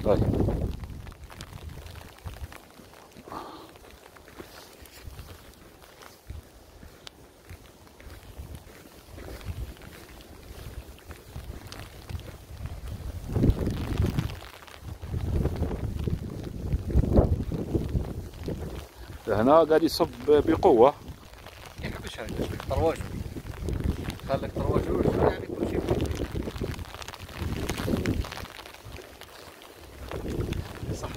طيب هنا قاعد يصب بقوة. يحبش هاي طرواجه، خلك طرواجه يعني كل شيء. صح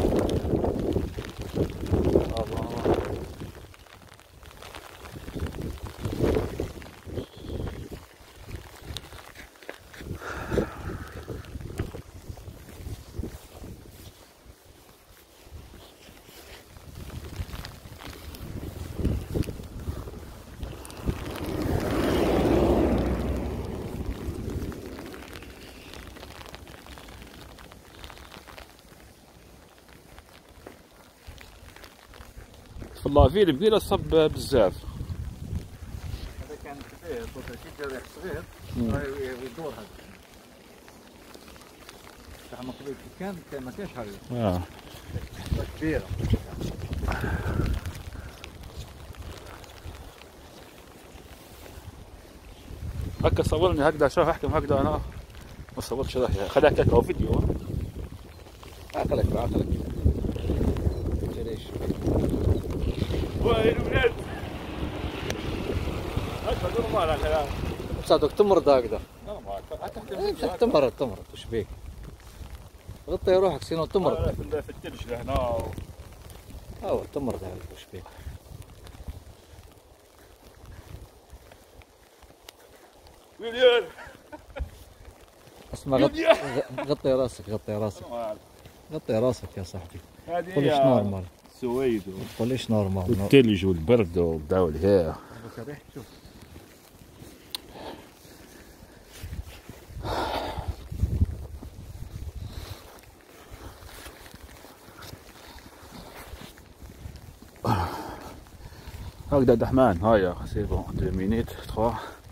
والله في البقيلة صب بزاف. هذا كان كبير صوت ريح صغير يدور هذا. لما كبير كان ما كانش هاي كبيرة. هكا صورني هكذا شوف احكم هكذا انا ما صورتش راح خليها كاكا او فيديو. عقلك بعقلك ليش؟ وين ولاد؟ هكا نورمال هكذا. صادق تمرض هكذا. نورمال. تمرض وش بيك؟ غطي روحك سينو تمرض. في الثلج لهنا. تمرض هذا وش بيك؟ مليون. اسمع غطي راسك غطي راسك يا صاحبي. قول ايش نورمال. السويد قول ايش نورمال. والثلج والبرد والدول هي. شوف هكذا دحمان هاي سي بون 2 مينيت 3.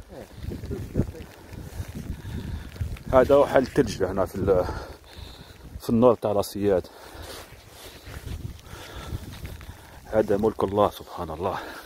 هذا هو حل الثلج هنا في النور تاع راسيات. هذا ملك الله سبحان الله.